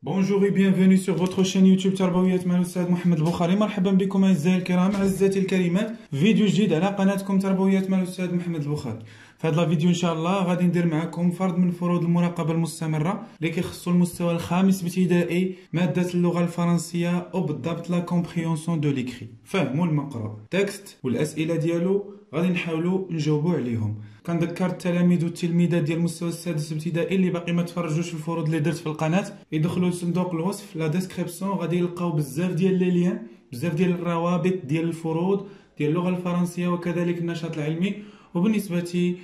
Bonjour et bienvenue sur votre chaîne YouTube تربويات مع الأستاذ محمد البخاري. مرحبا بكم أعزائي الكرام أعزائي الكريمات فيديو جديد على قناتكم تربويات مع الأستاذ محمد البخاري. في هذا الفيديو إن شاء الله غادي ندير معكم فرض من فروض المراقبة المستمرة اللي كيخصو المستوى الخامس ابتدائي مادة اللغة الفرنسية وبالضبط لا كومبريونسيون دو ليكري، فهموا المقرأ تكست والأسئلة ديالو غادي نحاولوا نجاوبوا عليهم. كنذكر التلاميذ والتلميذات ديال المستوى السادس ابتدائي اللي باقي ما تفرجوش في الفروض اللي درت في القناه يدخلوا لصندوق الوصف لا ديسكريبسيون، غادي يلقاو بزاف ديال لي ليان، بزاف ديال الروابط ديال الفروض ديال اللغه الفرنسيه وكذلك النشاط العلمي. وبالنسبه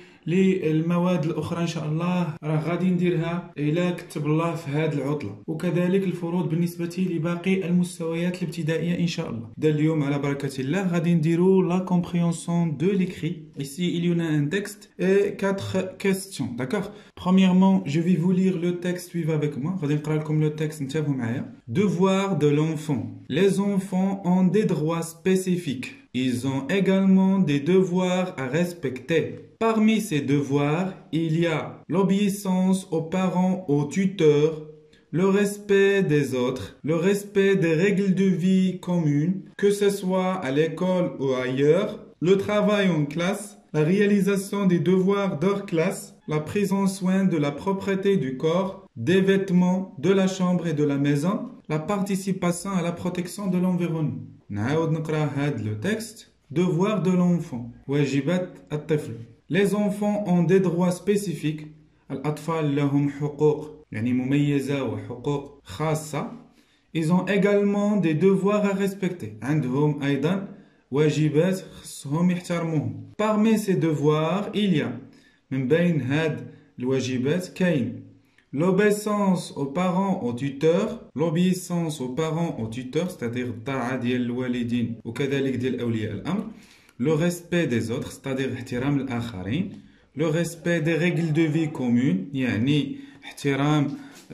للمواد الاخرى ان شاء الله راه غادي نديرها الى كتب الله في هذه العطله، وكذلك الفروض بالنسبه لباقي المستويات الابتدائيه ان شاء الله. دا اليوم على بركه الله غادي نديرو لا كومبريونسيون دو l'écrit. Ici il y en a un texte et 4 questions, d'accord? Premièrement, je vais vous lire le texte, suivez avec moi. غادي نقرا لكم le texte نتابعوا معايا. Devoir de l'enfant. Les enfants ont des droits spécifiques. Ils ont également des devoirs à respecter. Parmi ces devoirs, il y a l'obéissance aux parents, aux tuteurs, le respect des autres, le respect des règles de vie communes, que ce soit à l'école ou ailleurs, le travail en classe, la réalisation des devoirs d'hors classe, la prise en soin de la propreté du corps, des vêtements, de la chambre et de la maison, la participation à la protection de l'environnement. نعاود نقرا هذا le texte. Devoir de l'enfant. واجبات الطفل. Les enfants ont des droits spécifiques. الأطفال لهم حقوق يعني مميزة وحقوق خاصة. Ils ont également des devoirs à respecter. عندهم أيضا واجبات خصهم يحترموهم. Parmi ces devoirs, il y a من بين هاد الواجبات كاين l'obéissance aux parents, aux tuteurs, l'obéissance aux parents, aux tuteurs, c'est-à-dire الطاعة ديال الوالدين وكذلك ديال أولياء الأمر. Le respect des autres, c'est-à-dire احترام الآخرين. Le respect des règles de vie communes, يعني احترام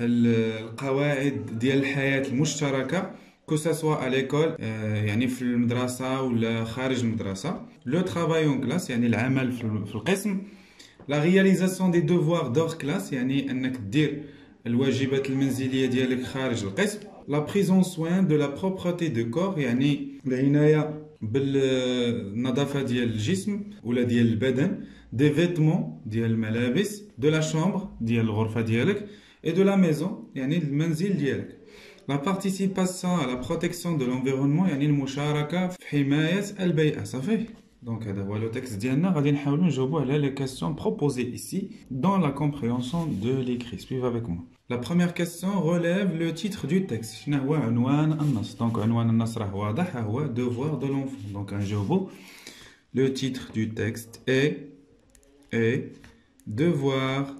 القواعد ديال الحياة المشتركة، que ça soit à l'école يعني في المدرسة ولا خارج المدرسة. Le travail en classe يعني العمل في القسم. La réalisation des devoirs d'hors classe يعني أنك دير الواجبات المنزلية ديالك خارج القسم. La prise en soin de la propreté de corps يعني العناية بالنظافة ديال الجسم ولا ديال البدن. Des vêtements ديال الملابس. De la chambre ديال الغرفة ديالك. Et de la maison يعني المنزل ديالك. La participation à la protection de l'environnement يعني المشاركة في حماية البيئة. صافي. Donc, هذا هو le texte ديالنا غادي نحاولوا نجاوبوا على les questions proposées ici dans la compréhension de l'écrit. Suivez avec moi. La première question relève le titre du texte. شنو هو عنوان النص؟ Donc عنوان النص راه واضح، هو devoir de l'enfant. Donc نجاوبوا. Le titre du texte est devoir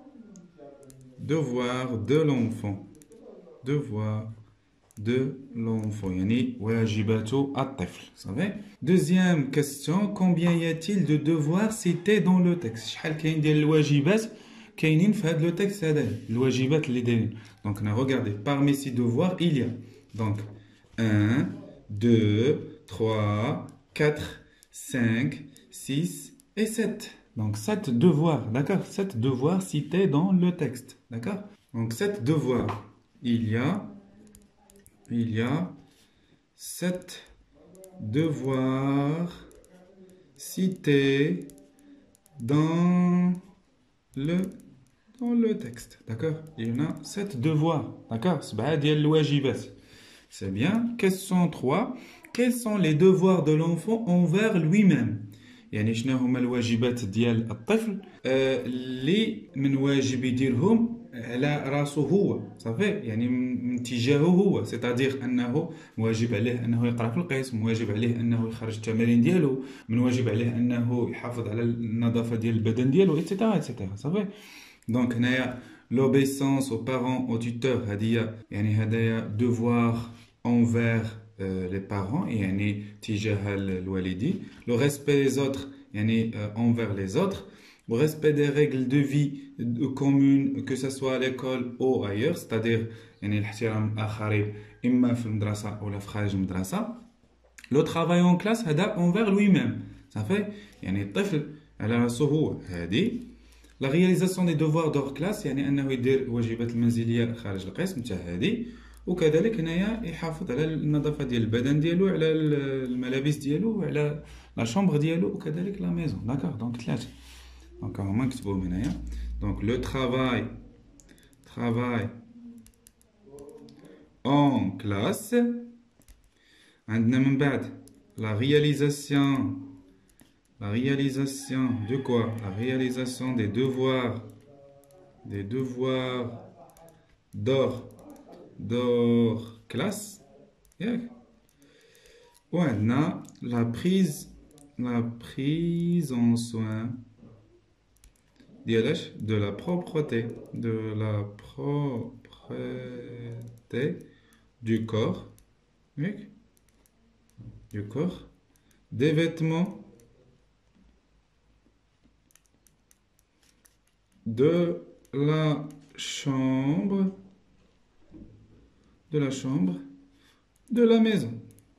de l'enfant. Devoir de l'enfant يعني واجبات الطفل. صافي. Deuxième question, combien y a-t-il de devoirs cités dans le texte؟ شحال كاين ديال الواجبات كاينين في هذا le texte هذا، الواجبات اللي دايرين. Donc on a regardé parmi ces devoirs il y a donc 1 2 3 4 5 6 et 7. Donc 7 devoirs, d'accord? 7 devoirs cités dans le texte, d'accord? Donc 7 devoirs. Il y a 7 devoirs cités dans le texte, d'accord? Il y en a 7 devoirs, d'accord? C'est bien. Question 3. Quels sont les devoirs de l'enfant envers lui-même؟ يعني شنو هما الواجبات ديال الطفل اللي من واجب يديرهم على راسو هو، صافي، يعني من تجاهه هو، سيتادير انه واجب عليه انه يقرا في القسم، واجب عليه انه يخرج التمارين ديالو، من واجب عليه انه يحافظ على النظافه ديال البدن ديالو ايتترا ايتترا. صافي. دونك هنايا l'obéissance aux parents aux tuteurs هذه يعني هدايا devoir envers les parents يعني تجاه الوالدين. Le respect des autres يعني envers les autres. Le respect des règles de vie communes que ce soit à l'école ou ailleurs, c'est-à-dire يعني الاحترام الآخرين إما في المدرسة أو في خارج المدرسة. Le travail en classe هذا envers lui-même. صافي يعني الطفل على راسو هو. هذه لا رياليزاسيون دي دوفوار دور كلاس يعني انه يدير الواجبات المنزليه خارج القسم تاع هذه، وكذلك هنايا يحافظ على النظافه ديال البدن ديالو، على الملابس ديالو، وعلى لا شومبر ديالو، وكذلك لا ميزون. داكوغ، دونك ثلاثه. دونك هما نكتبوهم هنايا. دونك لو travail en classe. عندنا من بعد la réalisation de quoi? La réalisation des devoirs d'hors classe. ياك. وعندنا la prise en soin ديالاش de la propreté du corps. ياك. Du corps, des vêtements, de la chambre, de la maison.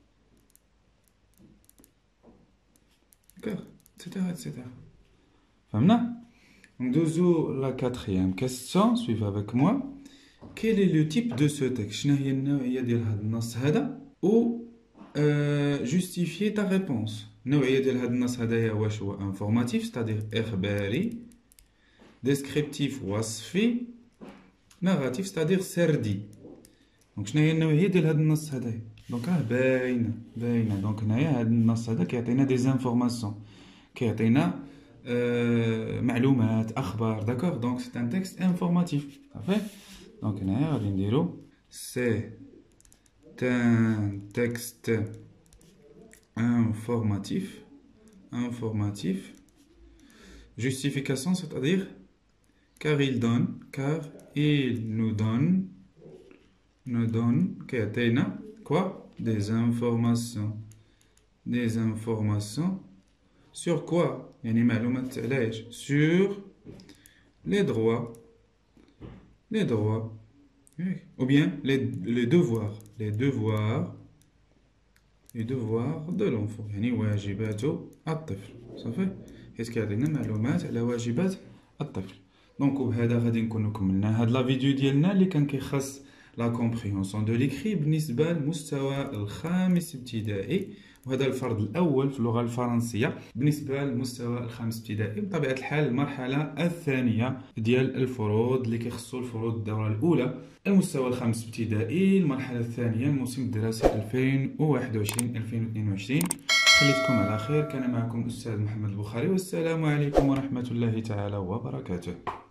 D'accord, etc. Famna? On dozo la quatrième question, suivez avec moi. Quel est le type de ce texte? شنو هي النوعية ديال هذا النص هذا؟ و justifier ta réponse. النوعية ديال هذا النص هذايا واش هو انفورماتيف ستادير إخباري، ديسكريبتيف وصفي، ناراتيف ستادير سردي. دونك شنو هي النوعية ديال هذا النص هذايا؟ دونك راه باينة. دونك هنايا هذا النص هذا كيعطينا دي زانفورماسيون، كيعطينا معلومات، أخبار. داكوغ، دونك سي ان تكست انفورماتيف. صافي. دونك هنايا غادي نديرو سي un texte informatif. Justification, c'est-à-dire car il nous donne quoi? Des informations sur quoi? يعني معلومات علاش؟ sur les droits ou bien les devoirs de l'enfant، يعني واجبات الطفل. صافي، حيت كيعطينا معلومات على واجبات الطفل. دونك وبهذا غادي نكونوا كملنا هاد لا فيديو ديالنا اللي كان كيخص لا كومبريهنسيون دو ليكري بالنسبه للمستوى الخامس ابتدائي، وهذا الفرض الاول في اللغه الفرنسيه بالنسبه للمستوى الخامس ابتدائي. بطبيعه الحال المرحله الثانيه ديال الفروض اللي كيخصوا الفروض الدوره الاولى، المستوى الخامس ابتدائي، المرحله الثانيه، الموسم الدراسي 2021 2022. خليتكم على خير. كان معكم الاستاذ محمد البخاري، والسلام عليكم ورحمه الله تعالى وبركاته.